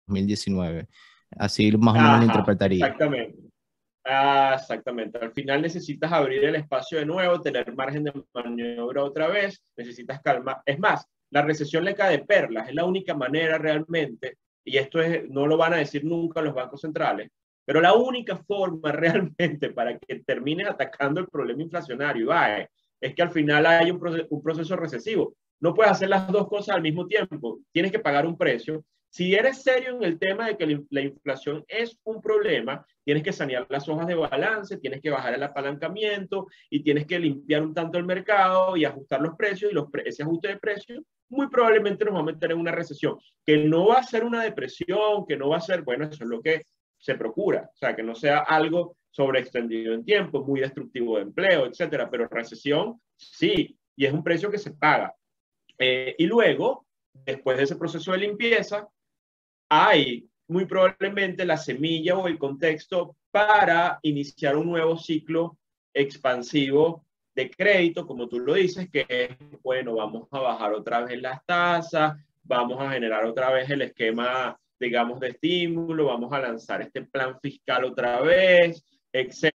2019. Así más o menos lo Ajá, interpretaría. exactamente. Ah, exactamente. Al final necesitas abrir el espacio de nuevo, tener margen de maniobra otra vez, necesitas calma. Es más, la recesión le cae de perlas, es la única manera realmente, y esto es, no lo van a decir nunca los bancos centrales, pero la única forma realmente para que termines atacando el problema inflacionario, es que al final hay un proceso recesivo. No puedes hacer las dos cosas al mismo tiempo, tienes que pagar un precio. Si eres serio en el tema de que la inflación es un problema, tienes que sanear las hojas de balance, tienes que bajar el apalancamiento y tienes que limpiar un tanto el mercado y ajustar los precios y ese ajuste de precios muy probablemente nos va a meter en una recesión, que no va a ser una depresión, que no va a ser, bueno, eso es lo que se procura, o sea, que no sea algo sobreextendido en tiempo, muy destructivo de empleo, etcétera, pero recesión sí, y es un precio que se paga. Y luego, después de ese proceso de limpieza, hay muy probablemente la semilla o el contexto para iniciar un nuevo ciclo expansivo de crédito, como tú lo dices, que es, bueno, vamos a bajar otra vez las tasas, vamos a generar otra vez el esquema, digamos, de estímulo, vamos a lanzar este plan fiscal otra vez, etc.